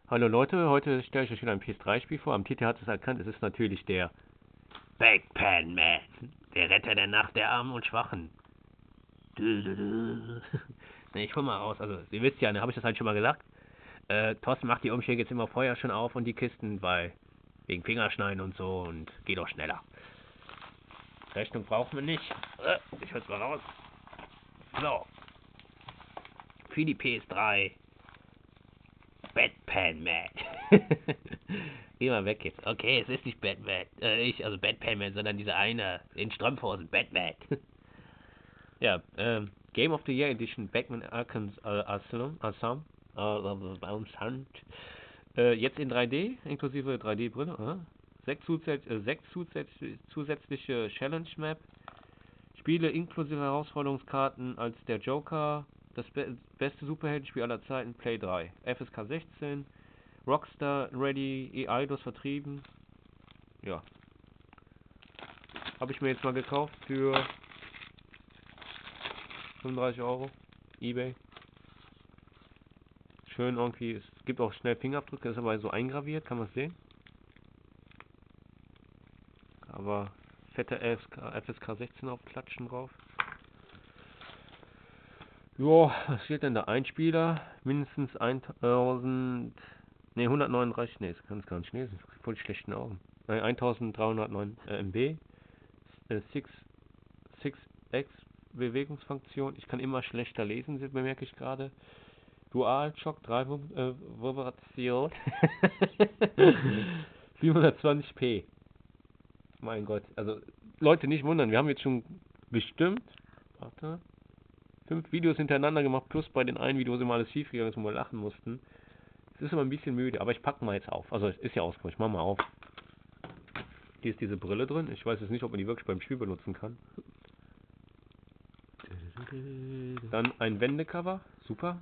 Hallo Leute, heute stelle ich euch wieder ein PS3-Spiel vor. Am Titel hat es erkannt, es ist natürlich der Backpan Man, der Retter der Nacht der Armen und Schwachen. Ne, ich hol mal raus, also ihr wisst ja, ne, habe ich das halt schon mal gesagt. Thorsten macht die Umschläge jetzt immer vorher schon auf und die Kisten, weil wegen Fingerschneiden und so und geht auch schneller. Rechnung brauchen wir nicht. Ich hol's mal raus. So, für die PS3 Batman Man. Geh mal weg jetzt. Okay, es ist nicht Batman. Also Batman Man, sondern dieser eine in Strümpfhosen, Batman. Ja, Game of the Year Edition Batman Arkham Asylum. Jetzt in 3D, inklusive 3D-Brille. Sechs zusätzliche Challenge Map. Spiele inklusive Herausforderungskarten als der Joker. Das beste Superheldenspiel aller Zeiten, Play 3. FSK 16. Rockstar Ready, Eidos vertrieben. Ja. Habe ich mir jetzt mal gekauft für 35 Euro. eBay. Schön irgendwie. Es gibt auch schnell Fingerabdrücke, ist aber so eingraviert, kann man sehen. Aber fette FSK 16 aufklatschen drauf. Jo, was steht denn da? Ein Spieler, mindestens 139, nee, das kann es gar nicht lesen. Voll die schlechten Augen. 1309 MB. 6x Bewegungsfunktion. Ich kann immer schlechter lesen, bemerke ich gerade. DualShock 3 Vibration. 720p. Mein Gott. Also, Leute, nicht wundern. Wir haben jetzt schon bestimmt, 5 Videos hintereinander gemacht, plus bei den einen Videos immer alles schief gegangen ist, wo wir lachen mussten. Es ist immer ein bisschen müde, aber ich packe mal jetzt auf. Also, es ist ja ausgemacht. Ich mach mal auf. Hier ist diese Brille drin. Ich weiß jetzt nicht, ob man die wirklich beim Spiel benutzen kann. Dann ein Wendecover. Super.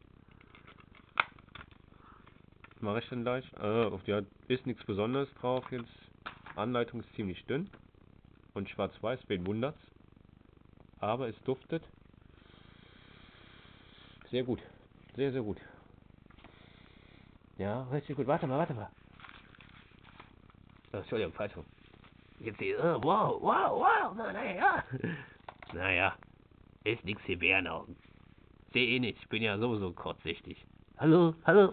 Mache ich dann gleich. Auf die ist nichts Besonderes drauf jetzt. Anleitung ist ziemlich dünn. Und schwarz-weiß, wen wundert's. Aber es duftet. Sehr gut. Sehr, sehr gut. Ja, richtig gut. Warte mal. Entschuldigung, falsch rum. Jetzt die, wow. Naja, ist nix hier Bärenaugen. Seh eh nichts, ich bin ja sowieso kurzsichtig. Hallo.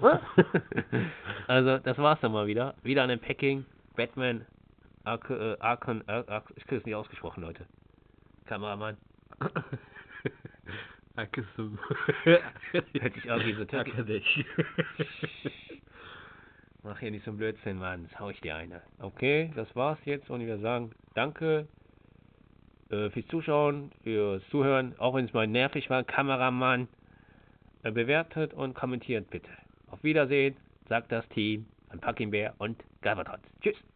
Also, das war's dann mal wieder. Wieder an dem Packing. Batman, Arkham, ich krieg es nicht ausgesprochen, Leute. Kameramann. Akisum. Hätte ich irgendwie so Akadesh. Mach hier nicht so ein Blödsinn, Mann. Jetzt hau ich dir eine. Okay, das war's jetzt und wir sagen danke fürs Zuschauen, fürs Zuhören. Auch wenn es mal nervig war, Kameramann. Bewertet und kommentiert bitte. Auf Wiedersehen, sagt das Team, Unpacking Bear und Galvatron. Tschüss.